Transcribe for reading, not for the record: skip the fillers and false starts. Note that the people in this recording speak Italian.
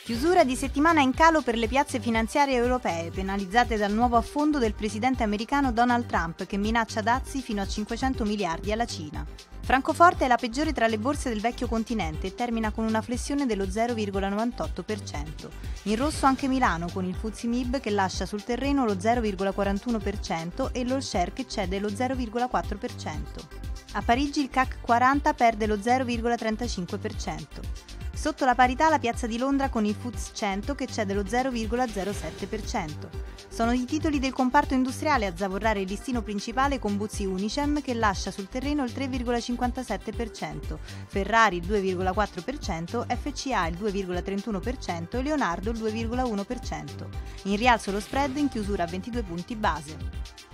Chiusura di settimana in calo per le piazze finanziarie europee, penalizzate dal nuovo affondo del presidente americano Donald Trump, che minaccia dazi fino a 500 miliardi alla Cina. Francoforte è la peggiore tra le borse del vecchio continente e termina con una flessione dello 0,98%. In rosso anche Milano, con il FTSE MIB che lascia sul terreno lo 0,41% e l'All Share che cede lo 0,4%. A Parigi il CAC 40 perde lo 0,35%. Sotto la parità la piazza di Londra con il FTSE 100 che cede lo 0,07%. Sono i titoli del comparto industriale a zavorrare il listino principale con Buzzi Unicem che lascia sul terreno il 3,57%, Ferrari il 2,4%, FCA il 2,31% e Leonardo il 2,1%. In rialzo lo spread in chiusura a 22 punti base.